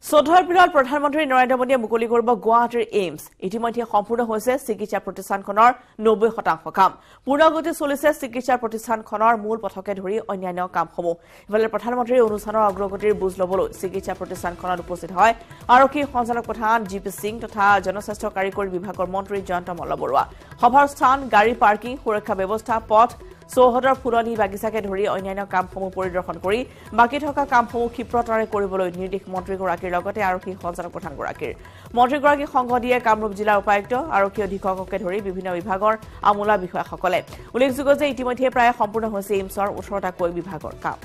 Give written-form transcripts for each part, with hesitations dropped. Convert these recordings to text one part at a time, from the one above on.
14 এপ্ৰিলত প্ৰধানমন্ত্ৰী নৰেন্দ্ৰ মোদীয়ে মুকলি কৰিব গুৱাহাটীৰ এইমছ ইতিমধ্যে সম্পূৰ্ণ হৈছে চিকিৎসা প্ৰতিষ্ঠানখনৰ 90% কাম পূৰ্ণগতি চলিছে চিকিৎসা প্ৰতিষ্ঠানখনৰ মূল পথকে ধৰি অন্যান্য কামসমূহ ইফালে প্ৰধানমন্ত্ৰীৰ অনুষ্ঠানৰ অগ্ৰগতিৰ বুজ লবলৈ চিকিৎসা প্ৰতিষ্ঠানখনত উপস্থিত হয় আৰক্ষী সঞ্চালক প্ৰধান জিপি সিং তথা জনস্বাস্থ্য কাৰিকৰী বিভাগৰ মন্ত্ৰী জয়ন্ত মল্লবৰুৱা সভাৰ স্থান গাড়ী পাৰ্কিং সুৰক্ষা ব্যৱস্থা পথ চৌহদৰ ফুলনি বাগিচাকে ধৰি অন্যান্য কামসমূহ পৰিদৰ্শন কৰি বাকি থকা কামসমূহ ক্ষিপ্ৰতাৰে কৰিবলৈ নিৰ্দেশ মন্ত্ৰীগৰাকীৰ লগতে আৰক্ষী সঞ্চালক প্ৰধানগৰাকীৰ মন্ত্ৰীগৰাকী সংঘ দিয়ে কামৰূপ জিলাৰ উপায়ুক্ত আৰক্ষী অধীক্ষককে ধৰি বিভিন্ন বিভাগৰ আমোলা বিষয়াসকলে উল্লেখযোগ্য যে ইতিমধ্যে প্ৰায় সম্পূৰ্ণ হৈছে এইমছৰ 18টাকৈ বিভাগৰ কাম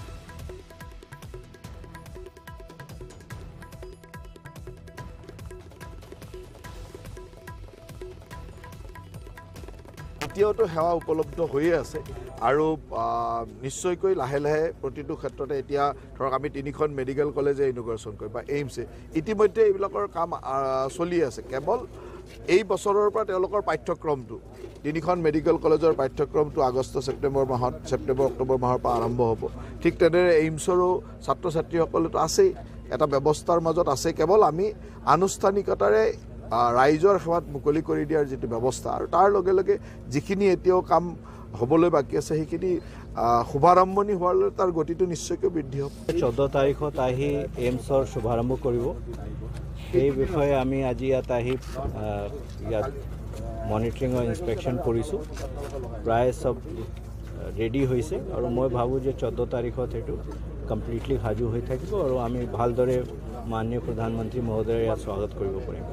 এতিয়াওতো সেৱা উপলব্ধ হৈয়ে আছে আৰু নিশ্চয়কৈ লাহে লাহে প্ৰতিটো ক্ষেত্ৰতে এতিয়া ধৰক আমি 3খন মেডিকেল কলেজে ইনগ্ৰেশ্যন কৰিম বা এইমছে ইতিমধ্যে এইবিলাকৰ কাম চলি আছে কেৱল এই বছৰৰ পৰা তেওঁলোকৰ পাঠ্যক্ৰমটো 3খন মেডিকেল কলেজৰ পাঠ্যক্ৰমটো আগষ্ট ছেপ্টেম্বৰ অক্টোবৰ মাহৰ পৰা আৰম্ভ হ'ব ঠিক তেনেদৰে এইমছৰো ছাত্ৰ ছাত্ৰীসকলেতো আছেই এটা ব্যৱস্থাৰ মাজত আছে কেৱল আমি আনুষ্ঠানিকতাৰে ৰাইজৰ সেৱাত মুকলি কৰি দিয়াৰ যেটো ব্যৱস্থা আৰু তাৰ লগে লগে যিখিনি এতিয়াও কাম হ'বলৈ বাকি আছে সেইখিনি শুভাৰম্ভণি হোৱাৰ তাৰ গতিটো নিশ্চয়কৈ বৃদ্ধি হ'ব 14 তাৰিখত আহি এইমছৰ শুভাৰম্ভ কৰিব এই বিষয়ে আমি আজি ইয়াত আহি ইয়াত মনিটৰিং আৰু ইনস্পেকশ্যন কৰিছোঁ প্ৰায় সব ৰেডি হৈছে আৰু মই ভাবো যে 14 তাৰিখত এটো কমপ্লিটলি সাজু হৈ থাকিব আৰু আমি ভালদৰে মাননীয় প্ৰধানমন্ত্ৰী মহোদয়ৰ ইয়াত স্বাগত কৰিব পাৰিম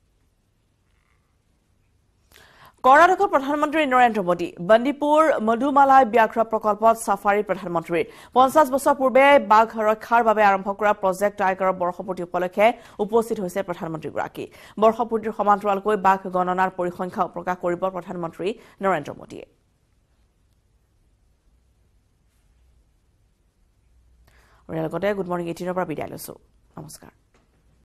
কৰ্ণাটকৰ প্ৰধানমন্ত্ৰী নৰেন্দ্ৰ মোদী বন্দিপুৰ মধুমালাই ব্যাঘ্ৰ প্ৰকল্পত সাফাৰী প্ৰধানমন্ত্ৰীৰ 50 বছৰ পূৰ্বে বাঘ ৰক্ষাৰ বাবে আৰম্ভ কৰা প্ৰজেক্ট টাইগাৰৰ বৰ্ষপূৰ্তি উপলক্ষে উপস্থিত হৈছে প্ৰধানমন্ত্ৰীগৰাকী বৰ্ষপূৰ্তিৰ সমান্তৰালকৈ বাঘ গণনাৰ পৰিসংখ্যা প্ৰকাশ কৰিব প্ৰধানমন্ত্ৰী নৰেন্দ্ৰ মোদীয়ে আৰু লগতে গুড মৰ্নিং 18 পৰা বিদায় লৈছো নমস্কাৰ